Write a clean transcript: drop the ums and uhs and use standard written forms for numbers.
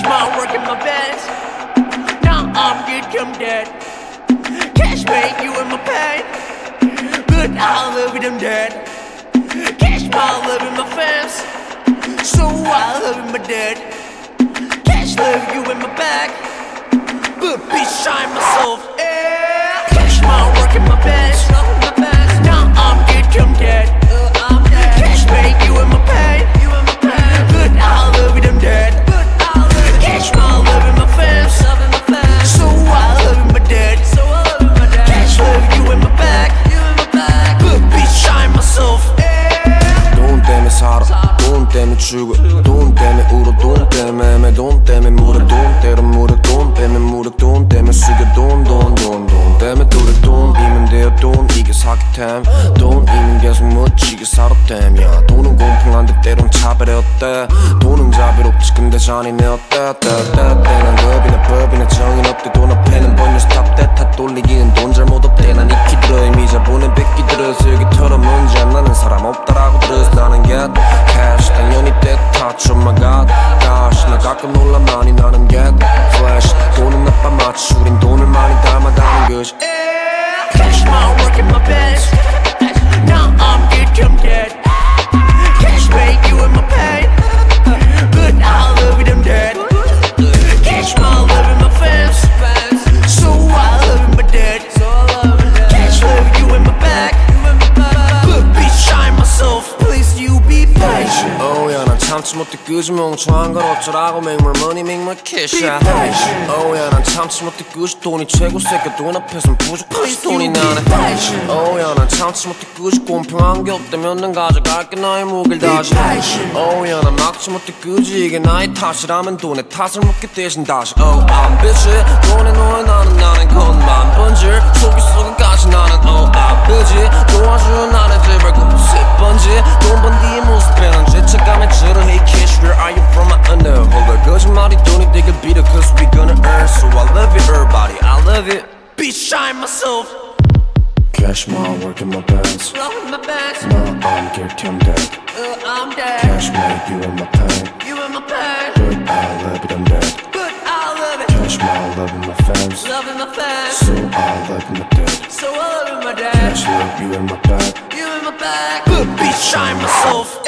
my work in my bed. Now I'm good, come dead. Cash make you in my pain, but I love it, I'm dead. Cash my love in my fans, so I love in my dead. Cash love you in my back, but bitch I'm myself. Yeah. Cash my work in my bed. Now I'm good, come dead. Cash make you in my pain, but I love it, I'm dead. Cash my love in my fans, so I love in my dead. Cash love you in my back, but bitch I'm myself. 돈 때문에 살아, 돈 때문에 죽어, 돈 때문에 울어, 돈 때문에 헤매, 돈 때문에 물어, 돈 때려 무력, 돈 때문에 무력, 돈 때문에 숙여, 돈 때문에 뚫을 돈이면 돼요, 돈 이게 사기템, 돈이면 계속 묻히게 살았댐. 야, 돈은 공평한데 때론 차별이 어때? 돈은 자비롭지 근데 잔인해 어때? 난 겁이나 법이나 정인 없대. 돈 앞에는 번뇌 스탑 때 탓 돌리기는 돈 잘못 없대. 난 익히 들어 이미 자본의 뺏기 들어서 여기 털어 문제 안 나는 사람 없다라고 들어서 나는 get cash 당연히 때 touch oh my god gosh. 나 가끔 놀라 많이 나는 get flash. 돈은 나빠 마치 우린 돈을 많이 닮아가는 것이. Cash my work in my bed. Now I'm good, come dead. Cash make you in my pain, but I love it, I'm dead. Cash my love in my fans, so I love in my dead. Cash love you in my back, but bitch I'm myself. Please you be patient. Oh yeah, 난 참지 못해 끄지 멍청한 걸 어쩌라고. make more money, make more cash. Oh yeah, 난 참지 못해 끄지 돈이 최고 새끼 돈 앞에선 부족하지 돈이 나네. Oh yeah, 난 참지 못해 끄지 공평한 게 없다면 난 가져갈게 너의 무기를 다시. Oh yeah, 난 막지 못해 끄지 이게 나의 탓이라면 돈의 탓을 묻게 대신 다시. Oh I'm busy 돈에 놓여 나는 것만 번질 속이 속은까지 나는 oh I'm busy 도와줘 나는 제발 그곳에 번지 돈 번 뒤의 모습에 난 죄책감에 질러. Hey kiss where are you from? I know 홀로 거짓말이 돈이 되길 빌어 cause we gonna earn. So I love it everybody I love it. Bitch I'm myself. Cash my work in my pants. Love in my pants. Now I'm guilty I'm dead. I'm dead. Cash make you in my pain, You in my pain, but I love it I'm dead. but I love it. Cash my love in my fans, Love in my fans, so I love in my dead. so I love in my dad. Cash love you in my back. You in my back, but bitch I'm myself.